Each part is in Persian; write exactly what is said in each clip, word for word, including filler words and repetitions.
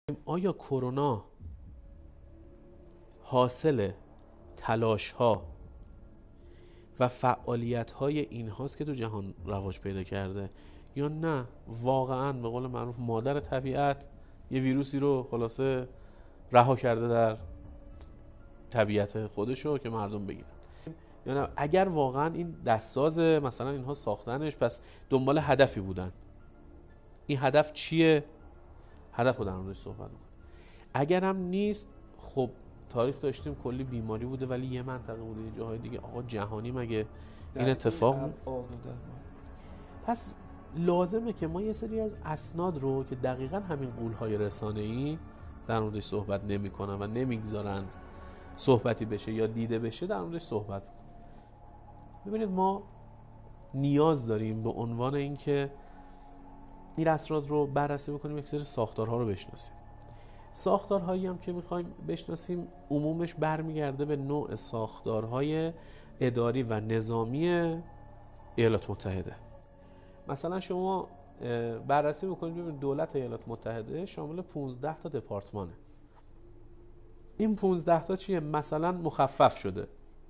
آیا کرونا حاصل تلاش ها و فعالیت های این هاست که تو جهان رواج پیدا کرده، یا نه واقعا به قول معروف مادر طبیعت یه ویروسی رو خلاصه رها کرده در طبیعت خودشو که مردم بگیرن؟ یا نه اگر واقعا این دستساز مثلا اینها ساختنش پس دنبال هدفی بودن، این هدف چیه؟ هدف رو در موردش صحبت می‌کنیم. اگر هم نیست، خب تاریخ داشتیم کلی بیماری بوده ولی یه منطقه بوده یه جاهای دیگه. آقا جهانی مگه این اتفاق این پس لازمه که ما یه سری از اسناد رو که دقیقاً همین غول‌های رسانه‌ای در موردش صحبت نمی‌کنن و نمیگذارن صحبتی بشه یا دیده بشه در موردش صحبت بکنیم. ببینید ما نیاز داریم به عنوان اینکه این اسناد رو بررسی بکنیم یک سری ساختارها رو بشناسیم. ساختارهایی هم که میخوایم بشناسیم عمومش برمیگرده به نوع ساختارهای اداری و نظامی ایالات متحده. مثلا شما بررسی بکنید ببینید دولت ایالات متحده شامل پانزده تا دپارتمانه. این پانزده تا چیه؟ مثلا مخفف شده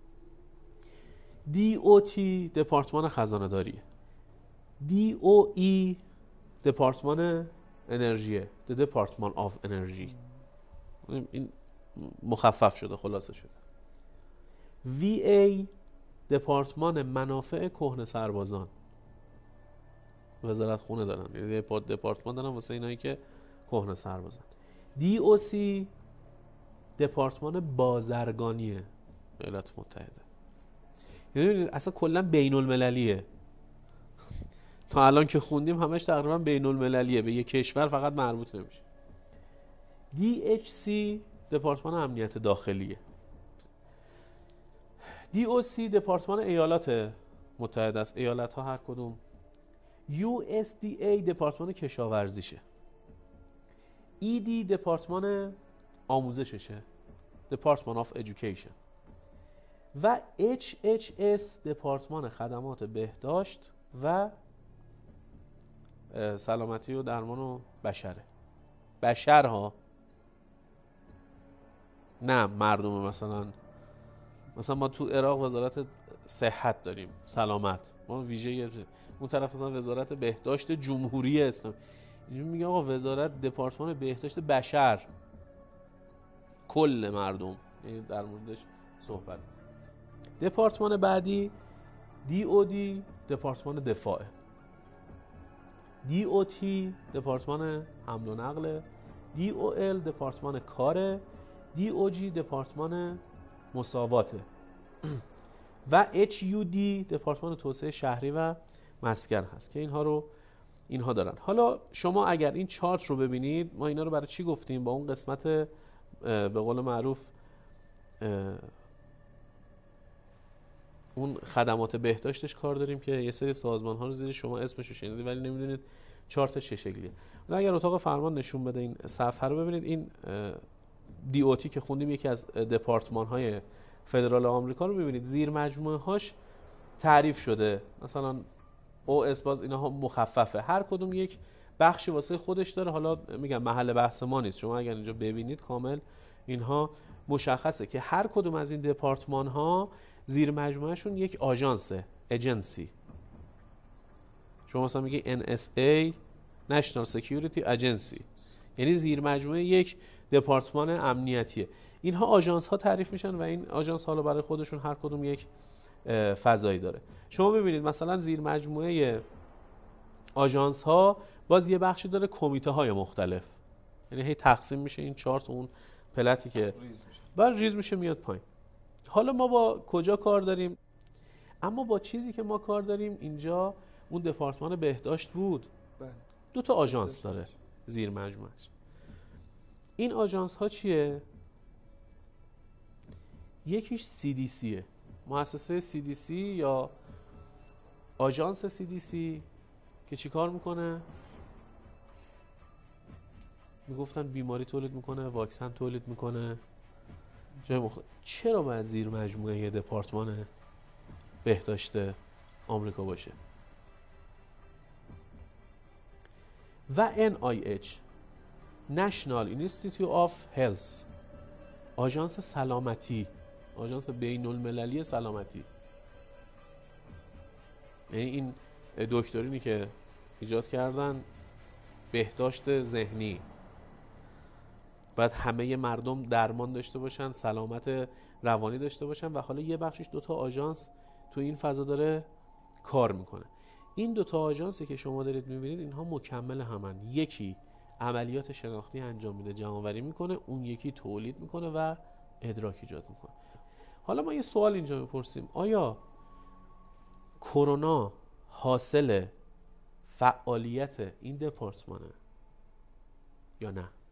دی او تی دپارتمان خزانه داریه، دی او ای دپارتمان انرژیه، The Department of Energy. این مخفف شده، خلاصه شده. وی ای دپارتمان منافع کهنه سربازان، وزارت خونه دارن، یعنی دپارتمان دارن واسه اینایی که کهنه سربازن. دی او سی دپارتمان بازرگانیه ایالات متحده. یعنی اصلا کلا بین المللیه. تا الان که خوندیم همش تقریبا بین المللیه، به یک کشور فقط مربوط نمیشه. دی اچ سی دپارتمان امنیت داخلیه. دی او سی دپارتمان ایالات متحده است، ایالت ها هر کدوم. یو اس دی ای دپارتمان کشاورزیشه. ای دی دپارتمان آموزششه، Department of Education. و اچ اچ اس دپارتمان خدمات بهداشت و سلامتی و درمان و بشره. بشرها، نه مردم. مثلا مثلا ما تو عراق وزارت صحت داریم، سلامت، ما ویژه. اون طرف مثلا وزارت بهداشت جمهوری اسلامی. اینجوری میگه آقا وزارت دپارتمان بهداشت بشر، کل مردم، یعنی در موردش صحبت. دپارتمان بعدی دی او دی دپارتمان دفاعه. دی او تی دپارتمان حمل و نقل، دی او ال دپارتمان کاره، دی او جی دپارتمان مساواته و اچ یو دی دپارتمان توسعه شهری و مسکن هست که اینها رو اینها دارن. حالا شما اگر این چارت رو ببینید، ما اینا رو برای چی گفتیم؟ با اون قسمت به قول معروف اون خدمات بهداشتش کار داریم که یه سری سازمان ها رو زیر شما اسمش رو شنیدید ولی نمیدونید چارتش چه شکلیه. حالا اگر اتاق فرمان نشون بده این صفحه رو ببینید، این دی او تی که خوندیم یکی از دپارتمان های فدرال آمریکا رو ببینید، زیر مجموعه هاش تعریف شده. مثلا او اس باز اینها مخففه، هر کدوم یک بخشی واسه خودش داره. حالا میگم محل بحث ما نیست، شما اگر اینجا ببینید کامل اینها مشخصه که هر کدوم از این دپارتمان ها زیر مجموعه شون یک آژانسه، ایجنسی. شما مثلا میگی ان اس ای National Security Agency، یعنی زیر مجموعه یک دپارتمان امنیتیه. اینها آژانس ها تعریف میشن و این آژانس ها برای خودشون هر کدوم یک فضایی داره. شما ببینید مثلا زیر مجموعه آژانس ها باز یه بخشی داره کمیته های مختلف، یعنی هی تقسیم میشه این چارت اون پلتی که بعد ریز میشه میاد پایین. حالا ما با کجا کار داریم؟ اما با چیزی که ما کار داریم اینجا اون دپارتمان بهداشت بود. دو تا آژانس داره زیر مجموعهش. این آژانس ها چیه؟ یکیش سی دی سیه، مؤسسه سی دی سی یا آژانس سی دی سی که چی کار میکنه؟ میگفتن بیماری تولید میکنه، واکسن تولید میکنه. جای مختلف. چرا باید زیر مجموعه یه دپارتمان بهداشت آمریکا باشه؟ و ان آی اچ National Institute of Health، آژانس سلامتی، آژانس بین المللی سلامتی. یعنی این دکترینی که ایجاد کردن بهداشت ذهنی، باید همه مردم درمان داشته باشن، سلامت روانی داشته باشن و حالا یه بخشش دوتا آژانس تو این فضا داره کار میکنه. این دوتا آژانسی که شما دارید میبینید اینها مکمل همن. یکی عملیات شناختی انجام میده، جمع‌آوری میکنه، اون یکی تولید میکنه و ادراک ایجاد میکنه. حالا ما یه سوال اینجا میپرسیم، آیا کرونا حاصل فعالیت این دپارتمانه یا نه؟